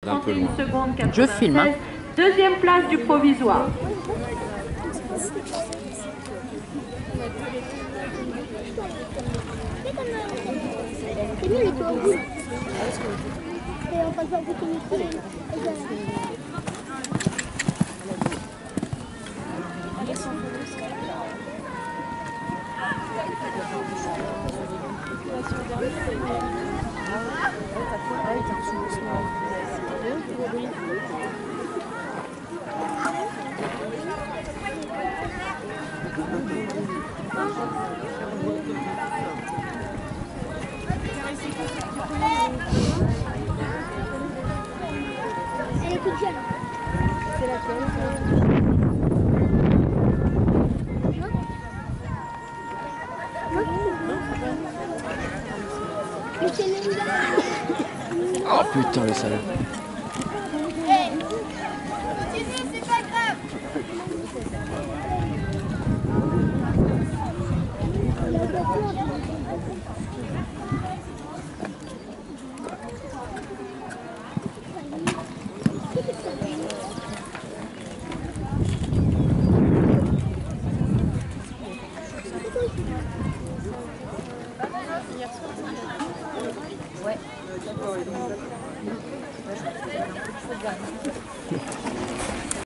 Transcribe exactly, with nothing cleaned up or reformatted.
trente et une secondes Je filme. Hein. Deuxième place du provisoire. C'est mieux les toits rouges. Et on passe par beaucoup de elle est toute jeune. C'est laquelle? Oh putain le salaud. Hey, continuez, c'est pas grave. Ouais.